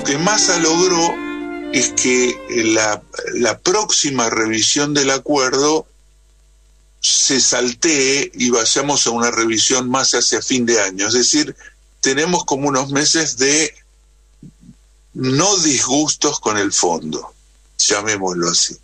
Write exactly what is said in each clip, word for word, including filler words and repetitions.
que Massa logró es que la, la próxima revisión del acuerdo se saltee y vayamos a una revisión más hacia fin de año. Es decir, tenemos como unos meses de no disgustos con el fondo, llamémoslo así.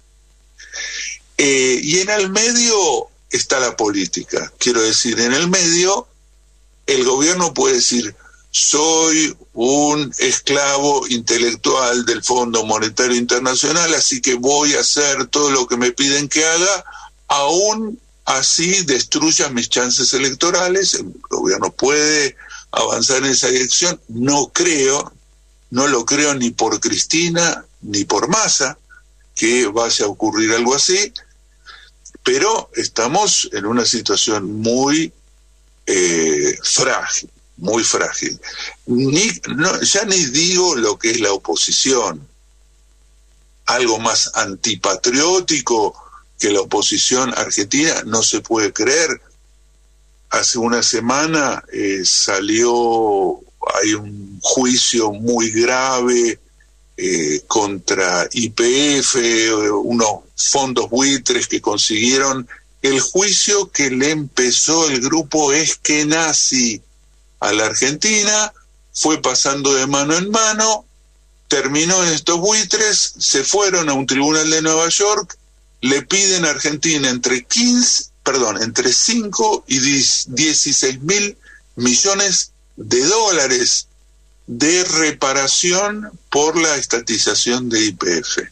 Eh, y en el medio está la política. Quiero decir, en el medio el gobierno puede decir: soy un esclavo intelectual del Fondo Monetario Internacional, así que voy a hacer todo lo que me piden que haga, aún así destruya mis chances electorales. El gobierno puede avanzar en esa dirección. No creo, no lo creo ni por Cristina ni por Massa que vaya a ocurrir algo así, pero estamos en una situación muy eh, frágil, muy frágil. Ni, no, ya ni digo lo que es la oposición, algo más antipatriótico que la oposición argentina no se puede creer. Hace una semana eh, salió, hay un juicio muy grave eh, contra Y P F, unos fondos buitres que consiguieron el juicio que le empezó el grupo Eskenazi a la Argentina, fue pasando de mano en mano, terminó en estos buitres, se fueron a un tribunal de Nueva York, le piden a Argentina entre quince, perdón, entre cinco y dieciséis mil millones de dólares de reparación por la estatización de Y P F.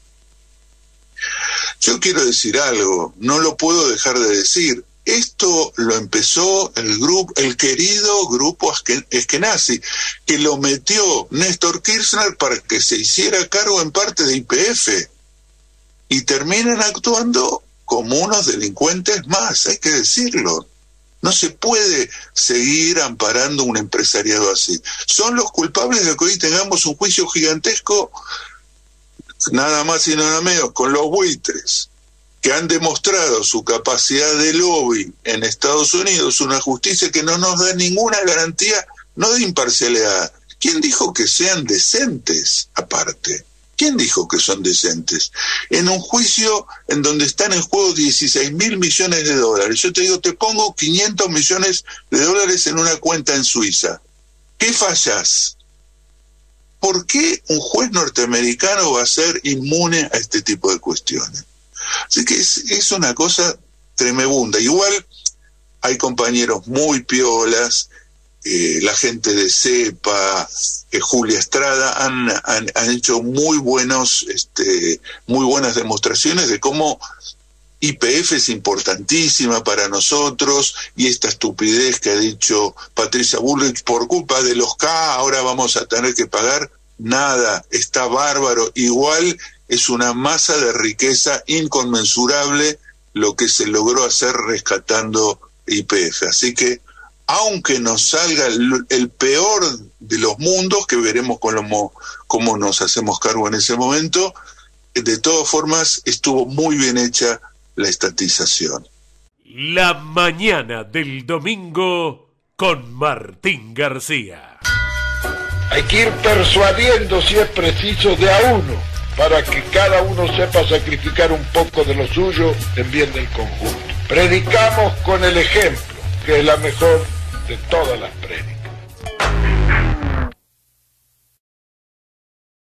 Yo quiero decir algo, no lo puedo dejar de decir. Esto lo empezó el grupo, el querido grupo Eskenazi, que lo metió Néstor Kirchner para que se hiciera cargo en parte de Y P F. Y terminan actuando como unos delincuentes más, hay que decirlo. No se puede seguir amparando un empresariado así. Son los culpables de que hoy tengamos un juicio gigantesco, nada más y nada menos, con los buitres, que han demostrado su capacidad de lobby en Estados Unidos, una justicia que no nos da ninguna garantía, no de imparcialidad. ¿Quién dijo que sean decentes aparte? ¿Quién dijo que son decentes? En un juicio en donde están en juego dieciséis mil millones de dólares. Yo te digo, te pongo quinientos millones de dólares en una cuenta en Suiza. ¿Qué fallas? ¿Por qué un juez norteamericano va a ser inmune a este tipo de cuestiones? Así que es, es una cosa tremenda. Igual hay compañeros muy piolas, eh, la gente de CEPA, eh, Julia Estrada, han, han, han hecho muy buenos, este, muy buenas demostraciones de cómo Y P F es importantísima para nosotros, y esta estupidez que ha dicho Patricia Bullrich, por culpa de los K ahora vamos a tener que pagar. Nada, está bárbaro. Igual es una masa de riqueza inconmensurable lo que se logró hacer rescatando Y P F. Así que, aunque nos salga el, el peor de los mundos, que veremos cómo, cómo nos hacemos cargo en ese momento, de todas formas estuvo muy bien hecha la estatización. La mañana del domingo con Martín García. Hay que ir persuadiendo, si es preciso, de a uno, para que cada uno sepa sacrificar un poco de lo suyo en bien del conjunto. Predicamos con el ejemplo, que es la mejor de todas las prédicas.